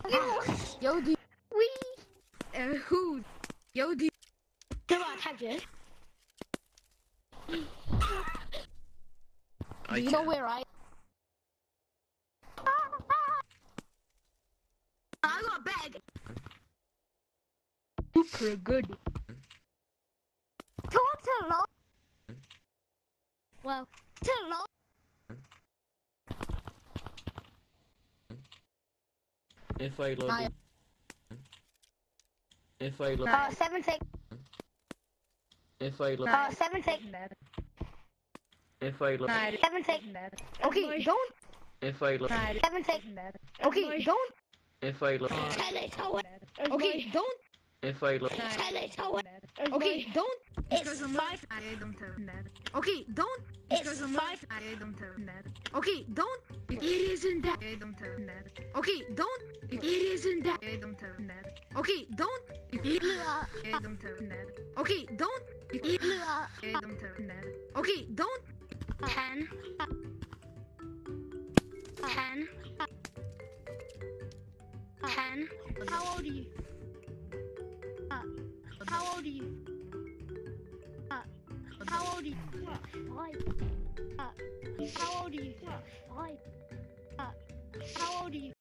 Yo, do We. who? Yo, do Come on, touch it. You know where I? I got a bag. super good? Talk to Lo. Well, to Lo. If I load. If I load. 17. If I load. 17. If I load. 17. Okay, don't. If I load. 17. Okay, don't. If I load. Okay, don't. If I load. Okay, don't. It's five. Okay, don't. It's five. Okay, don't. It isn't that. Okay, don't. It isn't that. Okay, don't. Okay, don't. Okay, don't. 10. 10. 10. How old are you? How old are you? How old are you? 5. How old are you? 5. How old are you?